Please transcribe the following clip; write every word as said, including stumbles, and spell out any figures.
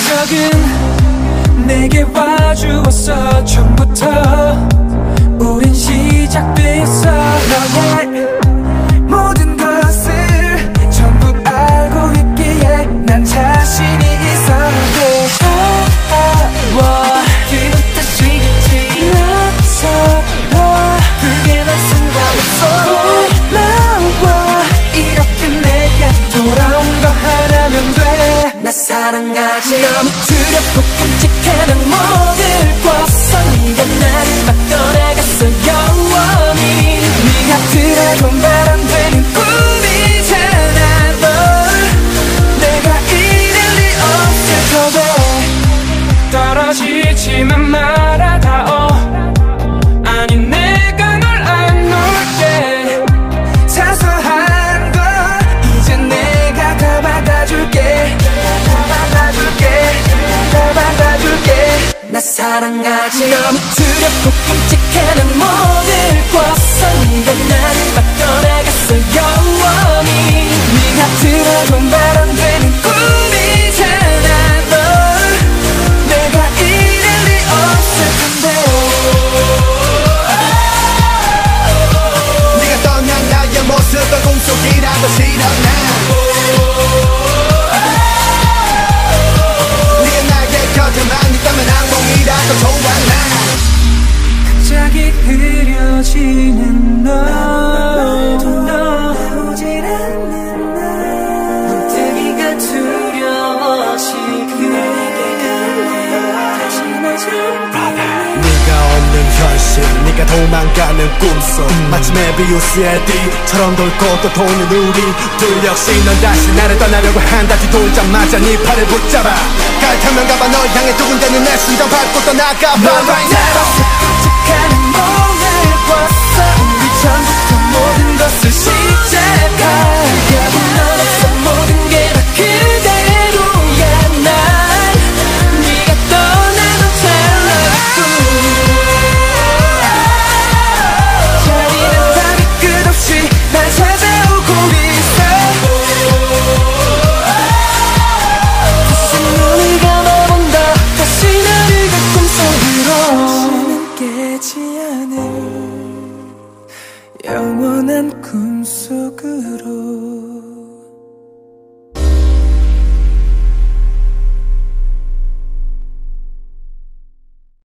적은 내게 와주었어. 처음부터 우린 시작되었어. 너의 모든 것을 전부 알고 있기에 난 자신이 있어. 그부터 스위치 나서봐. 그게 난 순간이었어. 고마워. 이렇게 내가 돌아온 거 하나면 돼. 나 사랑하지. 너무 두렵고 끔찍해. 난 모든 벗어. 네가 나를 막 떠나갔어 영원히. 네가 들어도 말 안 되는 꿈이잖아. 널 내가 이럴 리 없을 거래. 떨어지지만 말아 닿어. 아니 내가 널 안 놓을게. 사소한 거 이제 내가 다 받아줄게. 다 받아줄게. 다 받아줄게. 나 사랑하지. 너무 두렵고 끔찍해. 난 모든 벗어. 네가 나를 막 떠나갔어 영원히. 네가 들어도 말 안 되는 꿈이잖아. 널 내가 이럴 리 없을 텐데. 네가 떠난 나의 모습은 꿈속이라도 싫어. 네가 나의 곁에만 있다면 악몽이라도 좋아. 갑자기 흐려지는 너, 나오질 않는 나. 문득이가 두려워. 지금 다시 날 잡아. 네가 없는 현실, 네가 도망가는 꿈속. 마치 메비우스의 띠처럼 돌고 또 도는 우리 둘. 역시 넌 다시 나를 떠나려고 한다. 뒤돌자마자 네 팔을 붙잡아. 갈타면 가봐. 널 향해 두근대는 내 심장 밟고 떠나가봐. 널 right now. 끔찍한 몸을 벗어.